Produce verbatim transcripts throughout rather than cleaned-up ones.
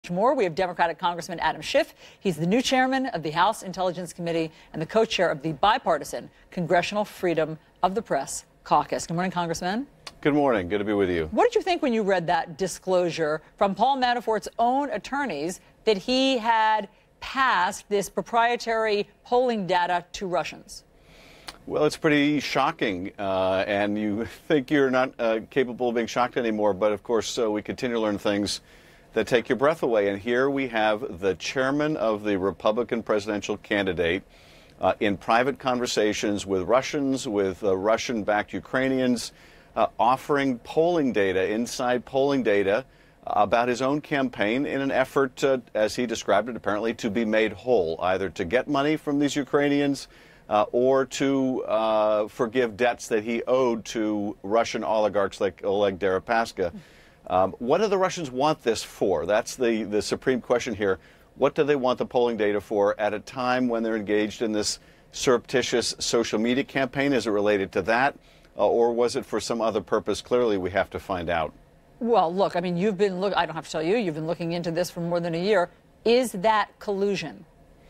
More, we have Democratic Congressman Adam Schiff. He's the new chairman of the House Intelligence Committee and the co-chair of the bipartisan Congressional Freedom of the Press Caucus. Good morning, Congressman. Good morning. Good to be with you. What did you think when you read that disclosure from Paul Manafort's own attorneys that he had passed this proprietary polling data to Russians? Well, it's pretty shocking, uh, and you think you're not uh, capable of being shocked anymore. But, of course, uh, we continue to learn things that take your breath away. And here we have the chairman of the Republican presidential candidate uh, in private conversations with Russians, with uh, Russian-backed Ukrainians, uh, offering polling data, inside polling data, uh, about his own campaign in an effort, uh, as he described it, apparently, to be made whole, either to get money from these Ukrainians uh, or to uh, forgive debts that he owed to Russian oligarchs like Oleg Deripaska. Um, what do the Russians want this for? That's the, the supreme question here. What do they want the polling data for at a time when they're engaged in this surreptitious social media campaign? Is it related to that? Uh, or was it for some other purpose? Clearly, we have to find out. Well, look, I mean, you've been, look, I don't have to tell you, you've been looking into this for more than a year. Is that collusion?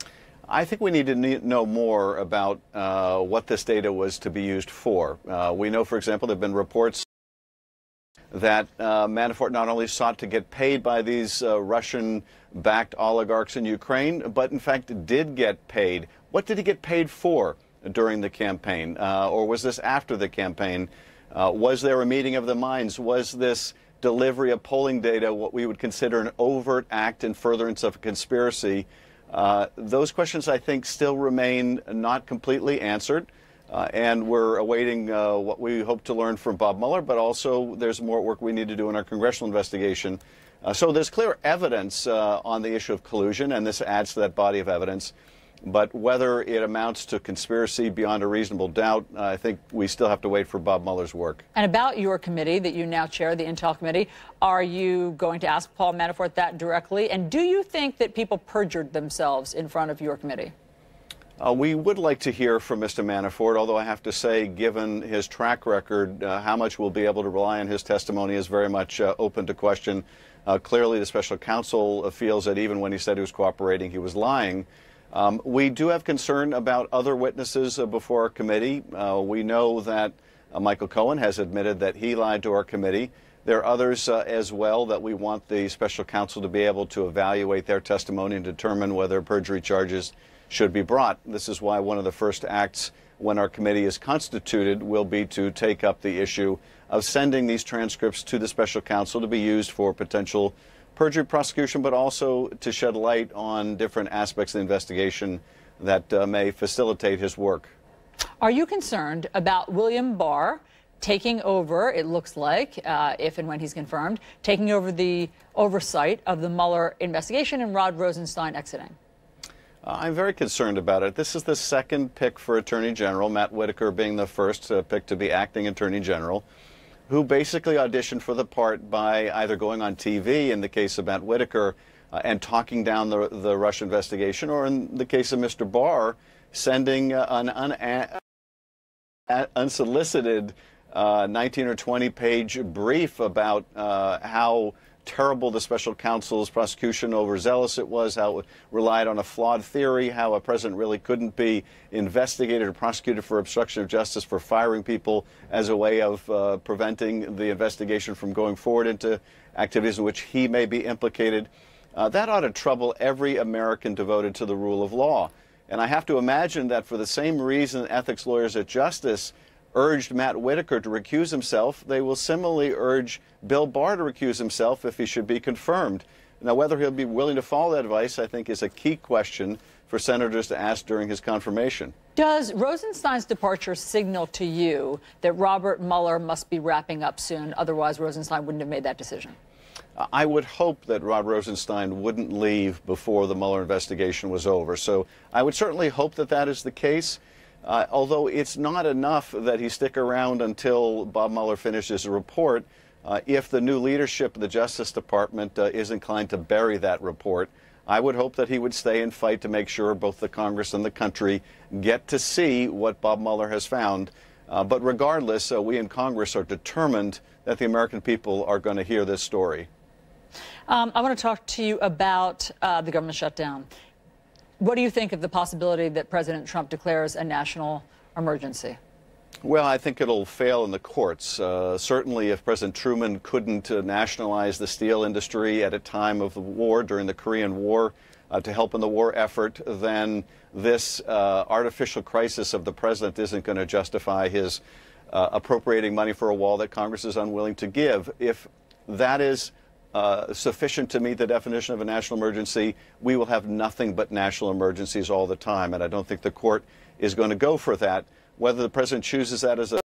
I think we need to know more about uh, what this data was to be used for. Uh, we know, for example, there have been reports that uh, Manafort not only sought to get paid by these uh, Russian-backed oligarchs in Ukraine, but in fact did get paid. What did he get paid for during the campaign? Uh, or was this after the campaign? Uh, was there a meeting of the minds? Was this delivery of polling data what we would consider an overt act in furtherance of a conspiracy? Uh, those questions, I think, still remain not completely answered. Uh, and we're awaiting uh, what we hope to learn from Bob Mueller, but also there's more work we need to do in our congressional investigation. Uh, so there's clear evidence uh, on the issue of collusion, and this adds to that body of evidence. But whether it amounts to conspiracy beyond a reasonable doubt, uh, I think we still have to wait for Bob Mueller's work. And about your committee that you now chair, the Intel Committee, are you going to ask Paul Manafort that directly? And do you think that people perjured themselves in front of your committee? Uh, we would like to hear from Mister Manafort, although I have to say, given his track record, uh, how much we'll be able to rely on his testimony is very much uh, open to question. Uh, clearly, the special counsel feels that even when he said he was cooperating, he was lying. Um, we do have concern about other witnesses uh, before our committee. Uh, we know that uh, Michael Cohen has admitted that he lied to our committee. There are others uh, as well that we want the special counsel to be able to evaluate their testimony and determine whether perjury charges should be brought. This is why one of the first acts when our committee is constituted will be to take up the issue of sending these transcripts to the special counsel to be used for potential perjury prosecution, but also to shed light on different aspects of the investigation that uh, may facilitate his work. Are you concerned about William Barr taking over, it looks like, uh, if and when he's confirmed, taking over the oversight of the Mueller investigation and Rod Rosenstein exiting? Uh, I'm very concerned about it. This is the second pick for Attorney General, Matt Whitaker being the first uh, pick to be acting Attorney General, who basically auditioned for the part by either going on T V in the case of Matt Whitaker uh, and talking down the, the Russia investigation, or in the case of Mister Barr, sending uh, an un unsolicited uh, nineteen or twenty page brief about uh, how terrible the special counsel's prosecution, overzealous it was, how it relied on a flawed theory, how a president really couldn't be investigated or prosecuted for obstruction of justice for firing people as a way of uh, preventing the investigation from going forward into activities in which he may be implicated. Uh, that ought to trouble every American devoted to the rule of law. And I have to imagine that for the same reason ethics lawyers at Justice urged Matt Whitaker to recuse himself, they will similarly urge Bill Barr to recuse himself if he should be confirmed. Now, whether he'll be willing to follow that advice, I think, is a key question for senators to ask during his confirmation. Does Rosenstein's departure signal to you that Robert Mueller must be wrapping up soon? Otherwise, Rosenstein wouldn't have made that decision. I would hope that Rod Rosenstein wouldn't leave before the Mueller investigation was over. So I would certainly hope that that is the case. Uh, although it's not enough that he stick around until Bob Mueller finishes a report, uh, if the new leadership of the Justice Department uh, is inclined to bury that report, I would hope that he would stay and fight to make sure both the Congress and the country get to see what Bob Mueller has found. Uh, but regardless, uh, we in Congress are determined that the American people are going to hear this story. Um, I want to talk to you about uh, the government shutdown. What do you think of the possibility that President Trump declares a national emergency? Well, I think it'll fail in the courts. Uh, certainly, if President Truman couldn't uh, nationalize the steel industry at a time of the war, during the Korean War, uh, to help in the war effort, then this uh, artificial crisis of the president isn't going to justify his uh, appropriating money for a wall that Congress is unwilling to give. If that is uh, sufficient to meet the definition of a national emergency, we will have nothing but national emergencies all the time, and I don't think the court is going to go for that. Whether the president chooses that as a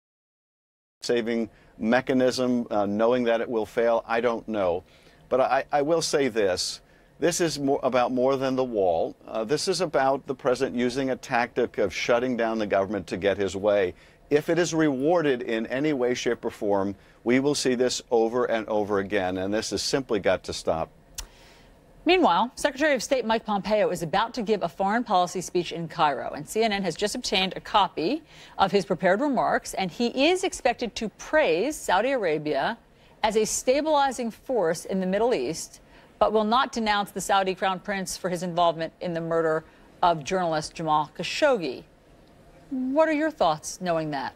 saving mechanism, uh, knowing that it will fail, I don't know. But I, I will say this. This is more about more than the wall. Uh, this is about the president using a tactic of shutting down the government to get his way. If it is rewarded in any way, shape, or form, we will see this over and over again, and this has simply got to stop. Meanwhile, Secretary of State Mike Pompeo is about to give a foreign policy speech in Cairo, and C N N has just obtained a copy of his prepared remarks, and he is expected to praise Saudi Arabia as a stabilizing force in the Middle East, but will not denounce the Saudi Crown Prince for his involvement in the murder of journalist Jamal Khashoggi. What are your thoughts knowing that?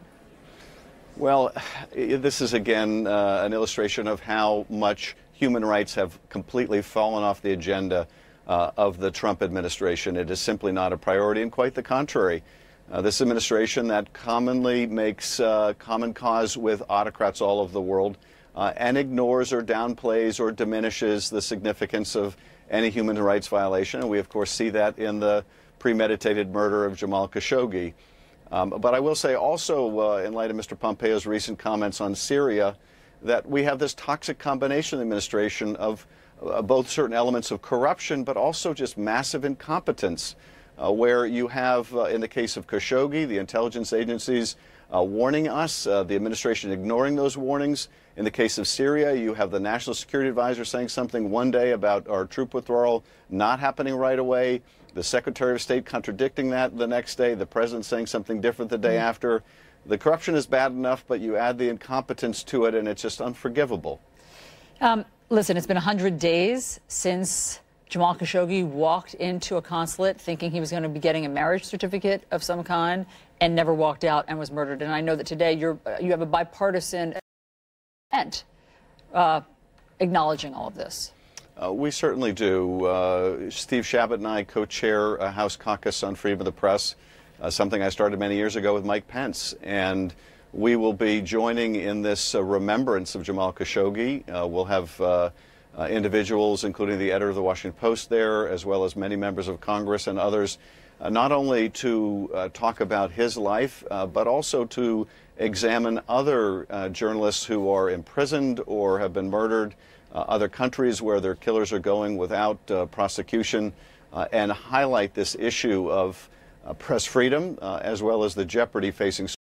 Well, this is again uh, an illustration of how much human rights have completely fallen off the agenda uh, of the Trump administration. It is simply not a priority, and quite the contrary. Uh, this administration that commonly makes uh, common cause with autocrats all over the world uh, and ignores or downplays or diminishes the significance of any human rights violation. And we, of course, see that in the premeditated murder of Jamal Khashoggi. Um, but I will say also, uh, in light of Mister Pompeo's recent comments on Syria, that we have this toxic combination in the administration of uh, both certain elements of corruption, but also just massive incompetence, uh, where you have, uh, in the case of Khashoggi, the intelligence agencies uh, warning us, uh, the administration ignoring those warnings. In the case of Syria, you have the National Security Advisor saying something one day about our troop withdrawal not happening right away, the Secretary of State contradicting that the next day, the President saying something different the day mm-hmm. after. The corruption is bad enough, but you add the incompetence to it, and it's just unforgivable. Um, listen, it's been one hundred days since Jamal Khashoggi walked into a consulate thinking he was going to be getting a marriage certificate of some kind and never walked out and was murdered. And I know that today you're, you have a bipartisan event uh, acknowledging all of this. Uh, we certainly do. Uh, Steve Chabot and I co-chair a House Caucus on Freedom of the Press. Uh, something I started many years ago with Mike Pence, and we will be joining in this uh, remembrance of Jamal Khashoggi. Uh, we'll have uh, uh, individuals, including the editor of the Washington Post there, as well as many members of Congress and others, uh, not only to uh, talk about his life, uh, but also to examine other uh, journalists who are imprisoned or have been murdered, uh, other countries where their killers are going without uh, prosecution, uh, and highlight this issue of Uh, press freedom, uh, as well as the jeopardy facing